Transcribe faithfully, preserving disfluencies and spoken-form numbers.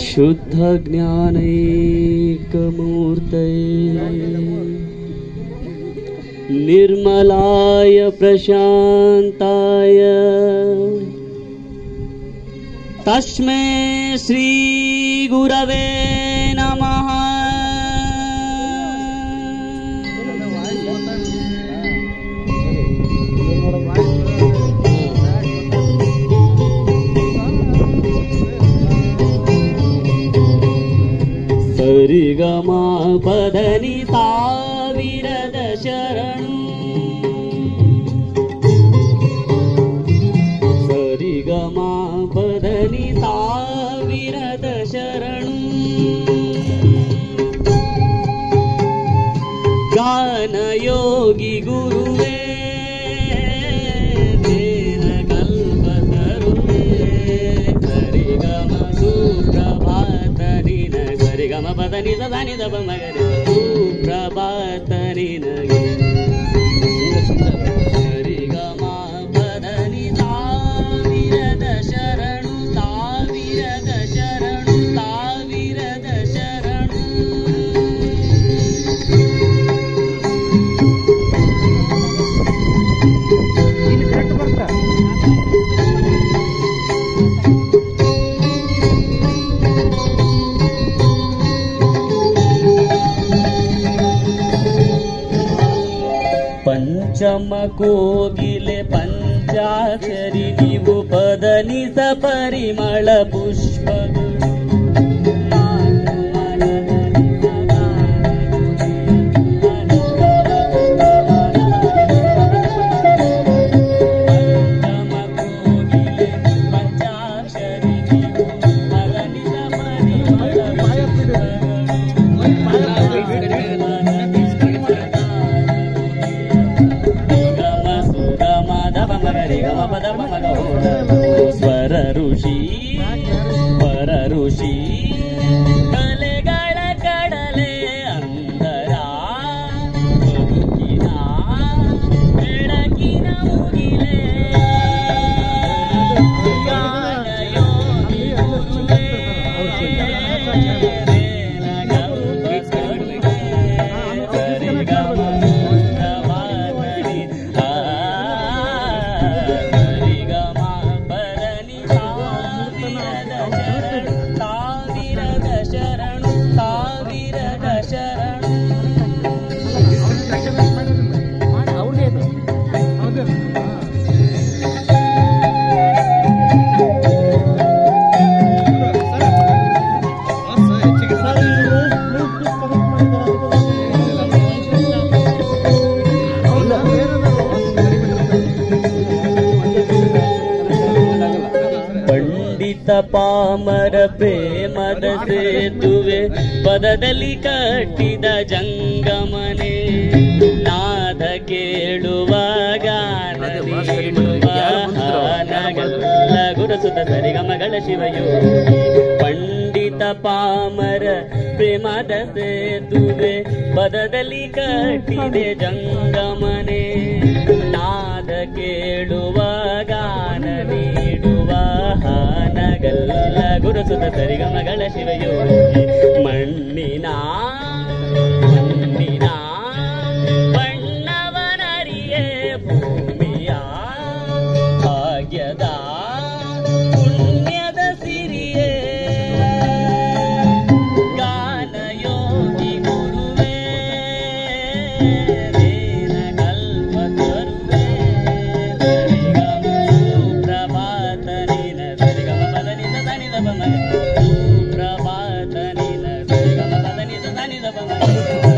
शुद्ध ज्ञानैकमूर्तये निर्मलाय प्रशान्ताय तस्मै श्री गुरवे नमः। सरिगमा पदनि ताविरद शरणु सरिगमा पदनि ताविरद शरणु गान योगी गुरुवे तेन कल्पतरुवे सरिगमा सुप्रभात दिन सरिगमा पदनि सदानि दप मगरे सुप्रभात दिन सरिगमा पदनि ताविरद शरणु ताविरद शरणु ताविरद शरणु ಇನ್ನು ಕರೆಕ್ಟ್ ಬರ್ತಾ पंचम कोगिले पंचाक्षरी नीवु पदनि सपरिमळ पुष्पगुಳು ಸ್ವರ ಋಷಿ ವರ ಋಷಿ ಕಲೆಗಳ ಕಡಲೆ ಅಂದರ ಬದುಕಿನ ಬೆಳಕಿನ ಮುಗಿಲೆ ಗಾನಯೋಗಿ ಗುರುವೇ ಪಾಮರ ಪ್ರೇಮದ ಸೇತುವೆ ಪದದಲ್ಲಿ ಕಟ್ಟಿದ ಜಂಗಮನೆ ನಾದ ಕೇಳುವ ಗಾನ ನೀಡುವ ಹಾನಗಲ್ಲ ಗುರುಸುತ ಸರಿಗಮಗಳ ಶಿವಯೋಗಿ ಪಂಡಿತ ಪಾಮರ ಪ್ರೇಮದ ಸೇತುವೆ ಪದದಲ್ಲಿ ಕಟ್ಟಿದೆ ಜಂಗಮನೆ ನಾದ ಕೇಳುವ ಗಾನ ನೀಡುವ ಹಾನಗಲ್ಲ ಗುರುಸುತ ಸರಿಗಮಗಳ ಶಿವಯೋಗಿ ಮಣ್ಣಿನ ಮಣ್ಣಿನ ಬಣ್ಣವನರಿಯೇ ಭೂಮಿಯ ಭಾಗ್ಯದ ಪುಣ್ಯದ ಸಿರಿಯೇ ಗಾನಯೋಗಿ ಗುರುವೇ ರೇನ ಕಲ್ಪ ತರುವೇ ಸರಿಗಮ ಸುಪ್ರಭಾತ ನಿನ ಸರಿಗಮ ಪದನಿದ ದನಿದ ಬಮ ಸುಪ್ರಭಾತ ನಿನ ಸರಿಗಮ ಪದನಿದ ದನಿದ ಬಮ